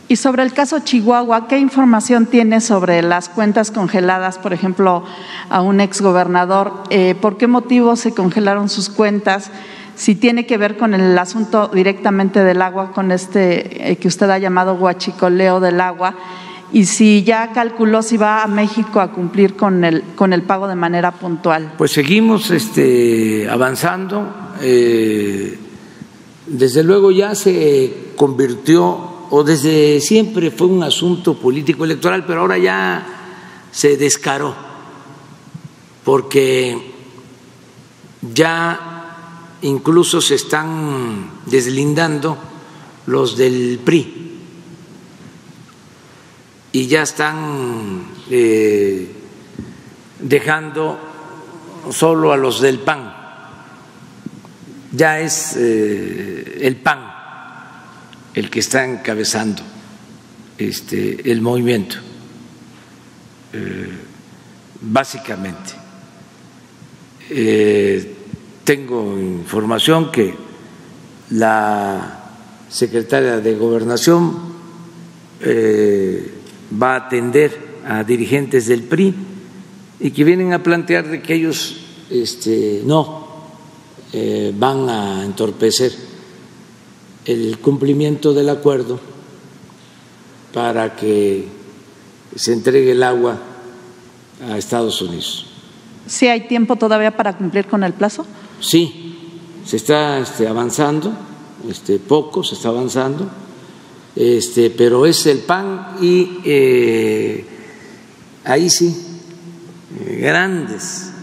Y sobre el caso Chihuahua, ¿qué información tiene sobre las cuentas congeladas, por ejemplo, a un exgobernador? ¿Por qué motivo se congelaron sus cuentas? Si tiene que ver con el asunto directamente del agua, con que usted ha llamado huachicoleo del agua, y si ya calculó si va a México a cumplir con el pago de manera puntual. Pues seguimos avanzando. Desde luego ya se convirtió, o desde siempre fue un asunto político electoral, pero ahora ya se descaró, porque ya incluso se están deslindando los del PRI y ya están dejando solo a los del PAN. Ya es el PAN el que está encabezando el movimiento, básicamente. Tengo información que la secretaria de Gobernación va a atender a dirigentes del PRI y que vienen a plantear de que ellos no van a entorpecer el cumplimiento del acuerdo para que se entregue el agua a Estados Unidos. ¿Sí hay tiempo todavía para cumplir con el plazo? Sí, se está avanzando, poco se está avanzando, pero es el PAN y ahí sí, grandes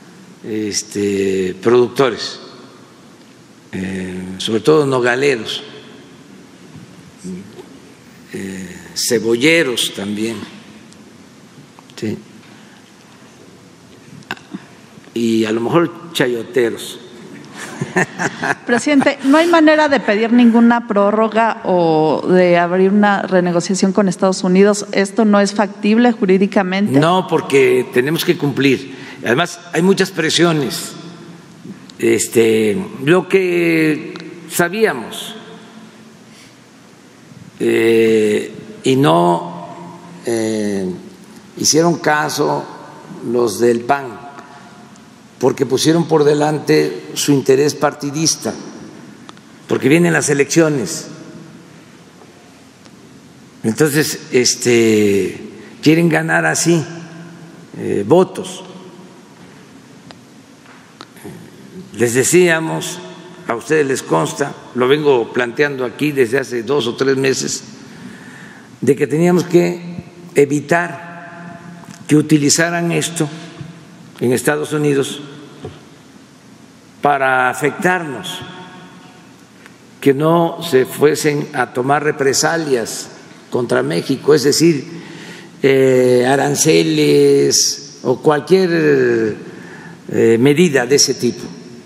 productores, sobre todo nogaleros, cebolleros también, ¿sí? Y a lo mejor chayoteros. Presidente, ¿no hay manera de pedir ninguna prórroga o de abrir una renegociación con Estados Unidos? ¿Esto no es factible jurídicamente? No, porque tenemos que cumplir. Además, hay muchas presiones. Lo que sabíamos y no hicieron caso los del PAN, porque pusieron por delante su interés partidista, porque vienen las elecciones. Entonces, quieren ganar así votos. Les decíamos, a ustedes les consta, lo vengo planteando aquí desde hace 2 o 3 meses, de que teníamos que evitar que utilizaran esto en Estados Unidos para afectarnos, que no se fuesen a tomar represalias contra México, es decir, aranceles o cualquier medida de ese tipo.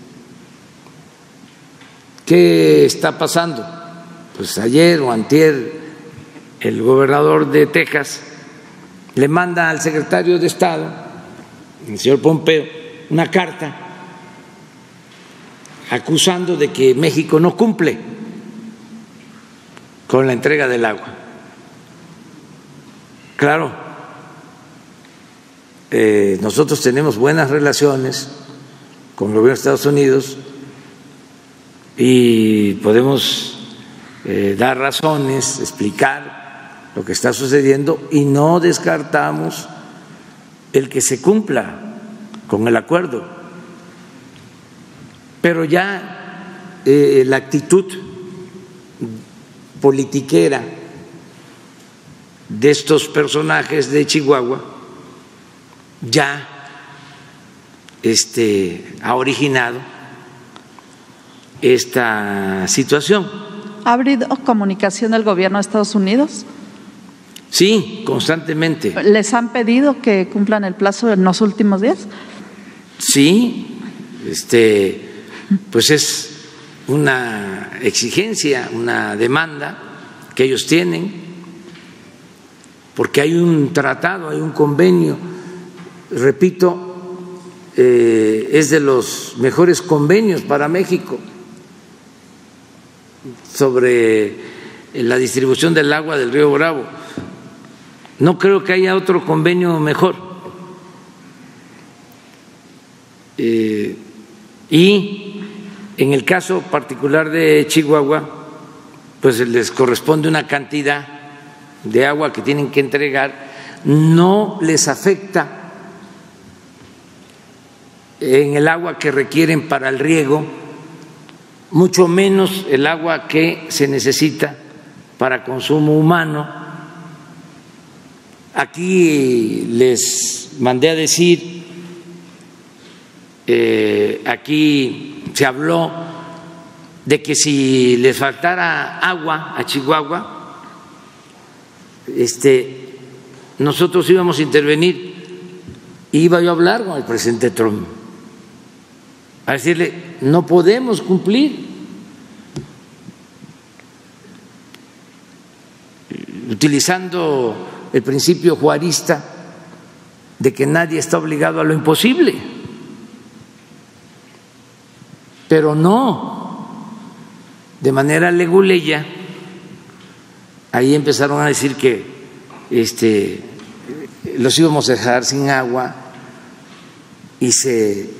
¿Qué está pasando? Pues ayer o antier el gobernador de Texas le manda al secretario de Estado, el señor Pompeo, una carta acusando de que México no cumple con la entrega del agua. Claro, nosotros tenemos buenas relaciones con el gobierno de Estados Unidos y podemos dar razones, explicar lo que está sucediendo y no descartamos el que se cumpla con el acuerdo. Pero ya la actitud politiquera de estos personajes de Chihuahua ya ha originado esta situación. ¿Ha habido comunicación del gobierno de Estados Unidos? Sí, constantemente. ¿Les han pedido que cumplan el plazo en los últimos días? Sí, pues es una exigencia, una demanda que ellos tienen, porque hay un tratado, hay un convenio, repito, es de los mejores convenios para México sobre la distribución del agua del río Bravo. No creo que haya otro convenio mejor. Y en el caso particular de Chihuahua, pues les corresponde una cantidad de agua que tienen que entregar, no les afecta en el agua que requieren para el riego, mucho menos el agua que se necesita para consumo humano. Aquí les mandé a decir, aquí se habló de que si les faltara agua a Chihuahua, nosotros íbamos a intervenir. Iba yo a hablar con el presidente Trump, a decirle, no podemos cumplir. Utilizando el principio juarista de que nadie está obligado a lo imposible. Pero no, de manera leguleya, ahí empezaron a decir que los íbamos a dejar sin agua y se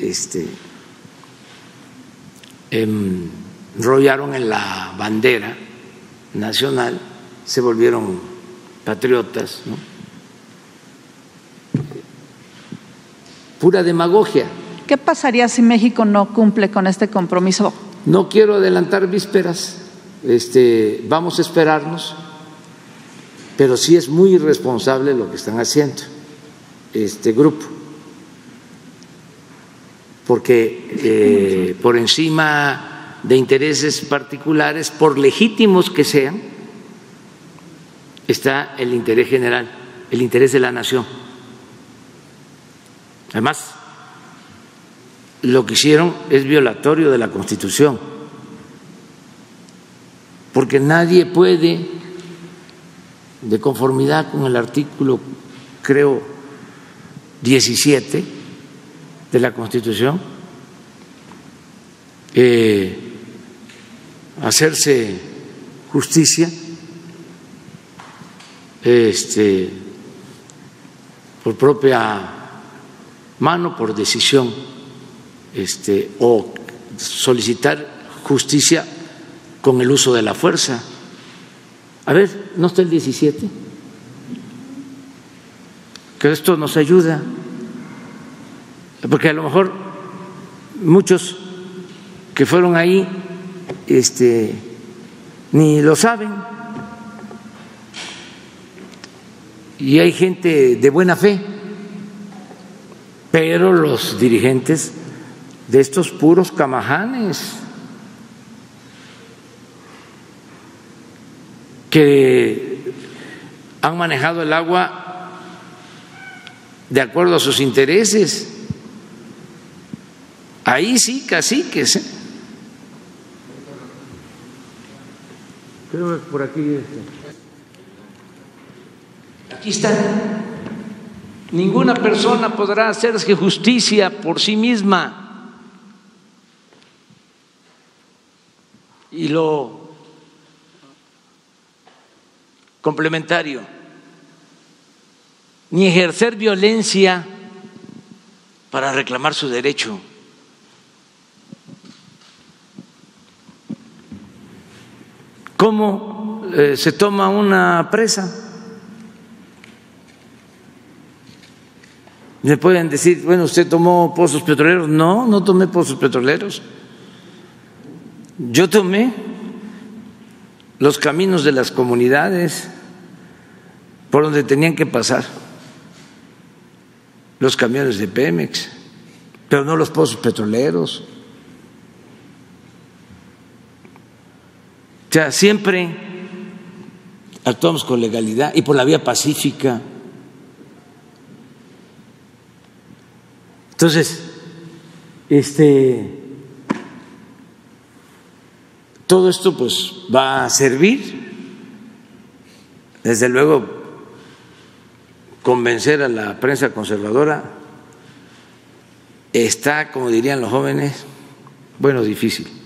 enrollaron en la bandera nacional, se volvieron patriotas, ¿no? Pura demagogia. ¿Qué pasaría si México no cumple con este compromiso? No quiero adelantar vísperas, vamos a esperarnos, pero sí es muy irresponsable lo que están haciendo este grupo, porque por encima de intereses particulares, por legítimos que sean, está el interés general, el interés de la nación. Además, lo que hicieron es violatorio de la Constitución, porque nadie puede, de conformidad con el artículo, creo, 17 de la Constitución, hacerse justicia por propia mano, por decisión, o solicitar justicia con el uso de la fuerza. A ver, ¿no está el 17? Que esto nos ayuda, porque a lo mejor muchos que fueron ahí ni lo saben, y hay gente de buena fe, pero los dirigentes de estos puros camajanes que han manejado el agua de acuerdo a sus intereses, ahí sí, caciques, ¿eh? Creo que por aquí. Aquí está. Ninguna persona podrá hacerse justicia por sí misma. Y lo complementario, ni ejercer violencia para reclamar su derecho. ¿Cómo se toma una presa? Me pueden decir, bueno, ¿usted tomó pozos petroleros? No, no tomé pozos petroleros. Yo tomé los caminos de las comunidades por donde tenían que pasar los camiones de Pemex, pero no los pozos petroleros. O sea, siempre actuamos con legalidad y por la vía pacífica. Entonces, todo esto pues va a servir, desde luego, convencer a la prensa conservadora está, como dirían los jóvenes, bueno, difícil.